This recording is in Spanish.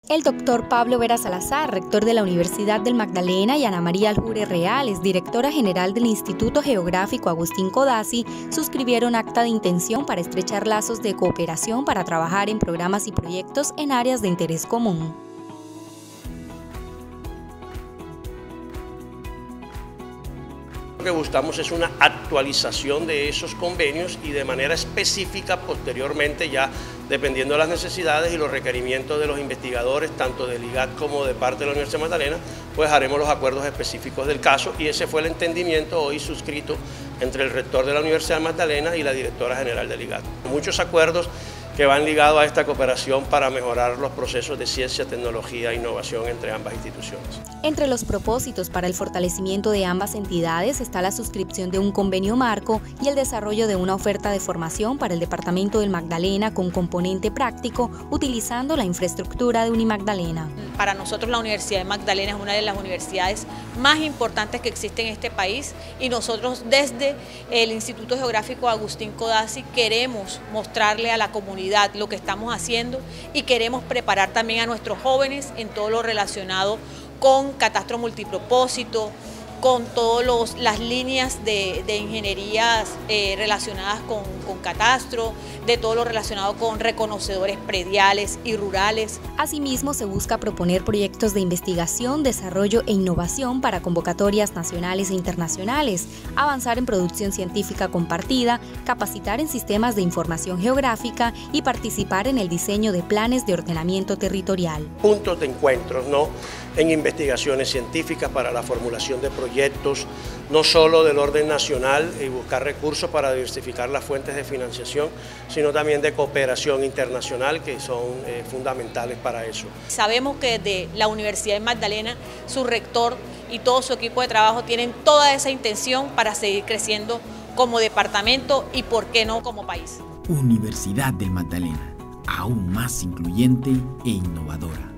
El doctor Pablo Vera Salazar, rector de la Universidad del Magdalena, y Ana María Aljure Reales, directora general del Instituto Geográfico Agustín Codazzi, suscribieron acta de intención para estrechar lazos de cooperación para trabajar en programas y proyectos en áreas de interés común. Lo que buscamos es una actualización de esos convenios y de manera específica posteriormente, ya dependiendo de las necesidades y los requerimientos de los investigadores, tanto del IGAD como de parte de la Universidad de Magdalena, pues haremos los acuerdos específicos del caso, y ese fue el entendimiento hoy suscrito entre el rector de la Universidad de Magdalena y la directora general del IGAD. Muchos acuerdos que van ligados a esta cooperación para mejorar los procesos de ciencia, tecnología e innovación entre ambas instituciones. Entre los propósitos para el fortalecimiento de ambas entidades está la suscripción de un convenio marco y el desarrollo de una oferta de formación para el Departamento del Magdalena con componente práctico, utilizando la infraestructura de Unimagdalena. Para nosotros la Universidad de Magdalena es una de las universidades más importantes que existen en este país, y nosotros desde el Instituto Geográfico Agustín Codazzi queremos mostrarle a la comunidad lo que estamos haciendo, y queremos preparar también a nuestros jóvenes en todo lo relacionado con catastro multipropósito, con todas las líneas de ingenierías relacionadas con catastro, de todo lo relacionado con reconocedores prediales y rurales. Asimismo, se busca proponer proyectos de investigación, desarrollo e innovación para convocatorias nacionales e internacionales, avanzar en producción científica compartida, capacitar en sistemas de información geográfica y participar en el diseño de planes de ordenamiento territorial. Puntos de encuentros, ¿no?, en investigaciones científicas para la formulación de proyectos, no solo del orden nacional y buscar recursos para diversificar las fuentes de financiación, sino también de cooperación internacional, que son fundamentales para eso. Sabemos que desde la Universidad de Magdalena, su rector y todo su equipo de trabajo tienen toda esa intención para seguir creciendo como departamento y, por qué no, como país. Universidad del Magdalena, aún más incluyente e innovadora.